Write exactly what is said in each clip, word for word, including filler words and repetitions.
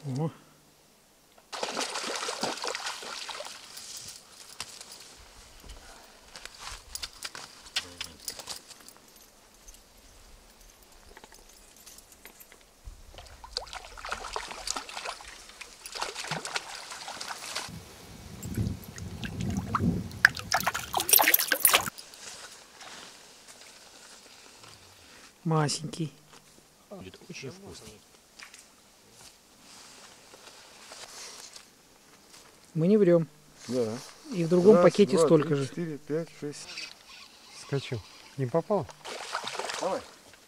О. Масенький. Будет очень вкусный. Мы не врем. Да. И в другом Раз, пакете два, столько три, же. четыре, пять, шесть. Скачу. Не попал? Давай.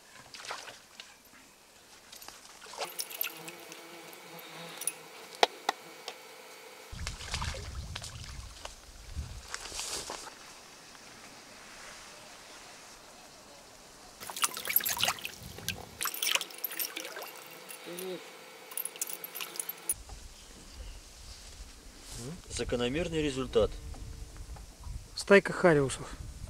Закономерный результат. Стайка хариусов.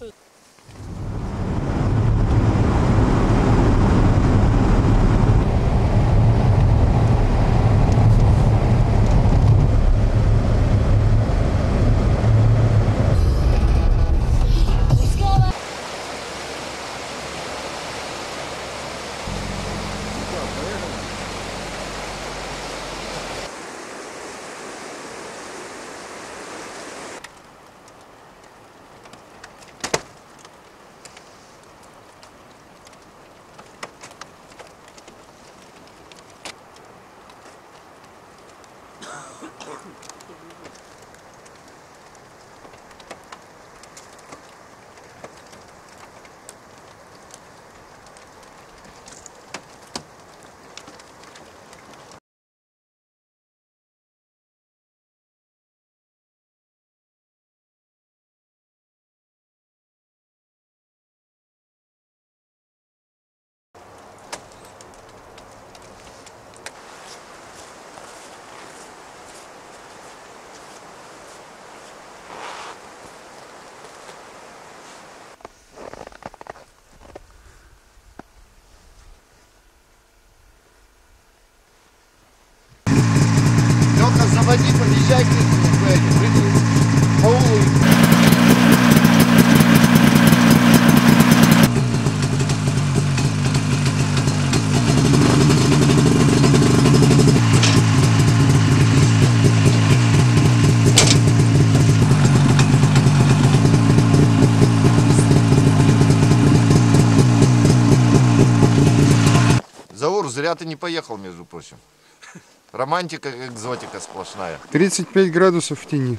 Заводи, подъезжай к этому, по улице. Заур, зря ты не поехал, между прочим. Романтика, экзотика сплошная. тридцать пять градусов в тени.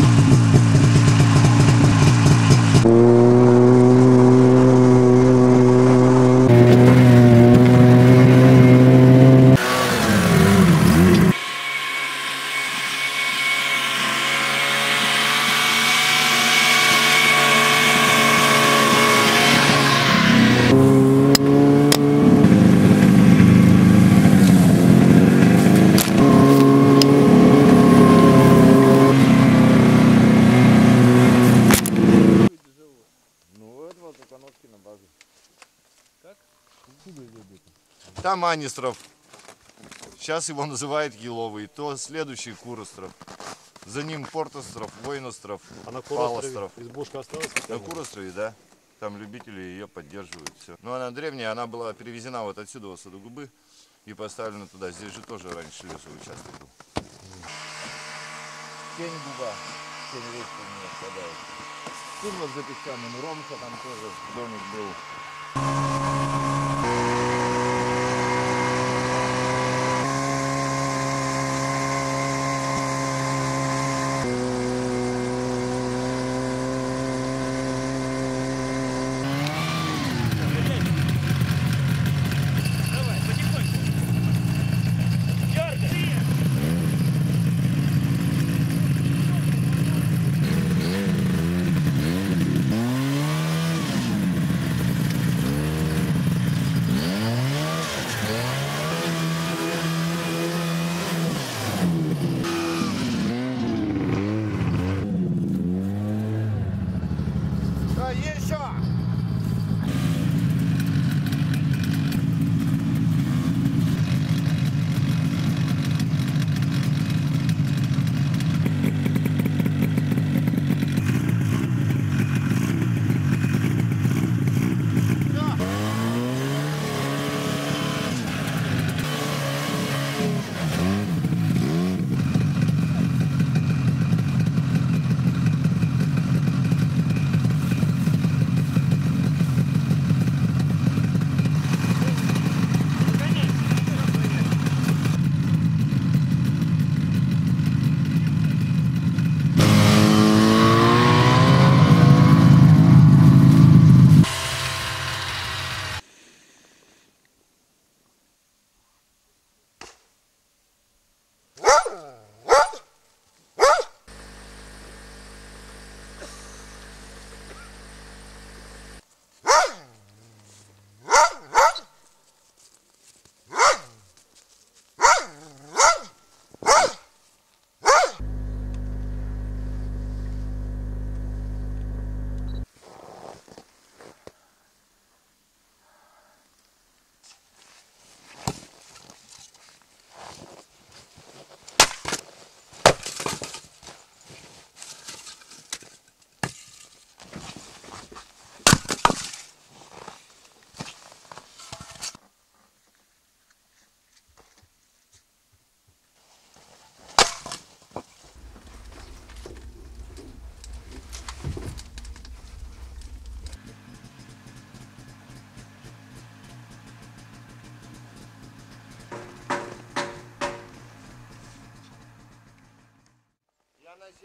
Там Анистров. Сейчас его называют Еловый. То следующий Куростров. За ним Портостров, Воиностров, А на Палостров. избушка осталась? На Курострове, да. Там любители ее поддерживают. Все. Но она древняя, она была перевезена вот отсюда, вот с Садогубы, и поставлена туда. Здесь же тоже раньше лесовый участок был. Тень Губа, тень речки у меня впадает. Тут вот за песчаным Ромка, там тоже домик был.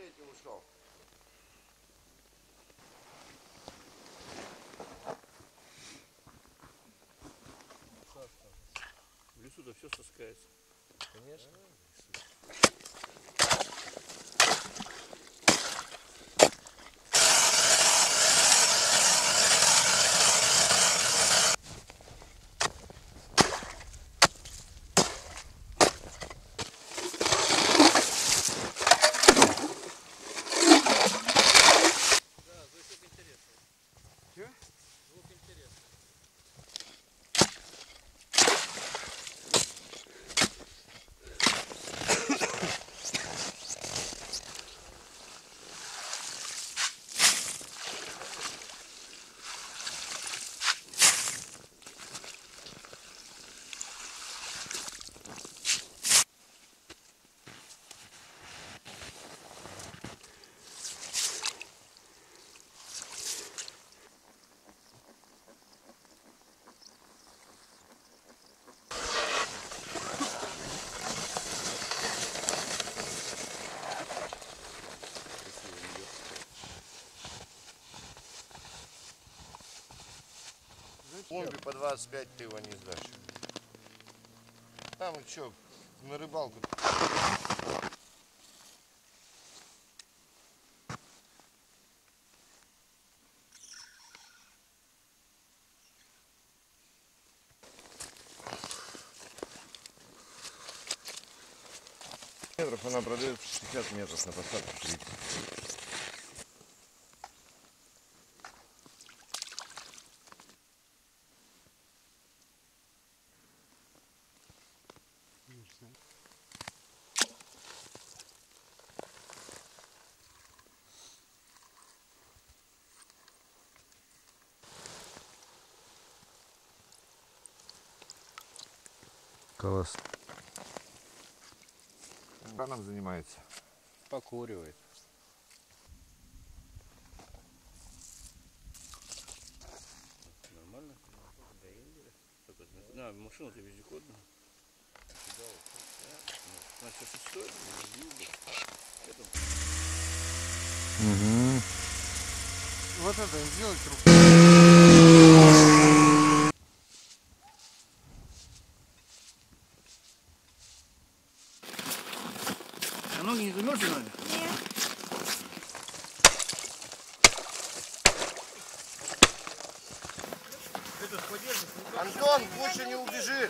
третий ушел. В лесу-то все соскается. Конечно. Комби по двадцать пять ты его не сдашь. Там что, на рыбалку. Метров она продает шестьдесят метров, на посадку тридцать. Класс. Баном занимается. Покуривает. Нормально? На, машина-то вездеходная. Значит, что стоит? Угу. Вот это сделать рукой. А ноги не замерзли, наверное? Антон, больше не убежит.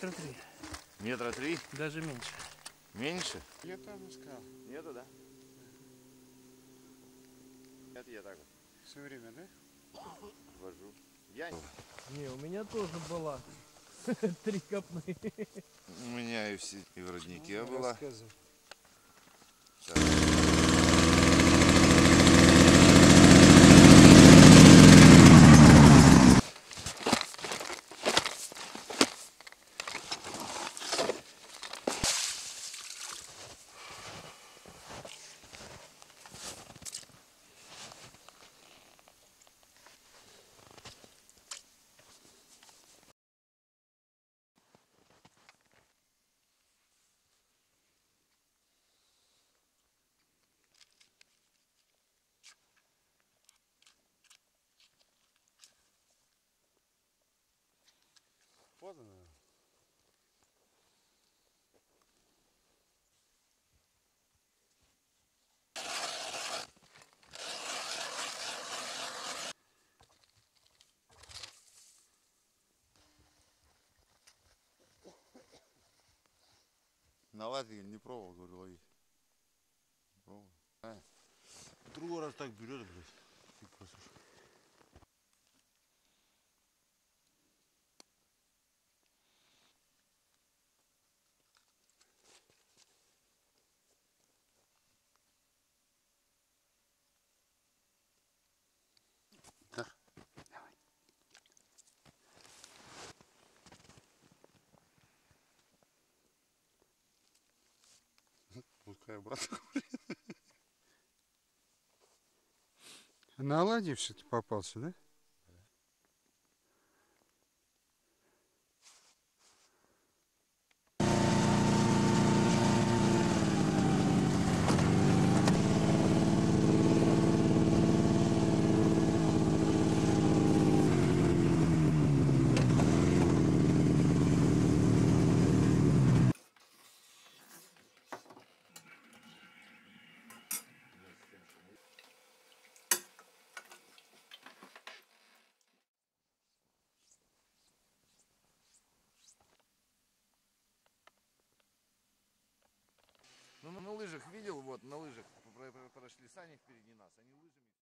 метра три. Метра три? Даже меньше. Меньше? Я там искал. Нету, да? Нет, я так вот Все время, да? вожу. Я не... Не, у меня тоже была. Три копны. У меня и, все, и в роднике была. Рассказывай. Вот она. На Латвии не пробовал, говорю, ловить. Не пробовал. А. Другой раз так берет, блядь. Ты просто... Пускай обратно. На оладьи все-таки попался, да? Ну, на лыжах видел, вот, на лыжах прошли сани впереди нас, они лыжами...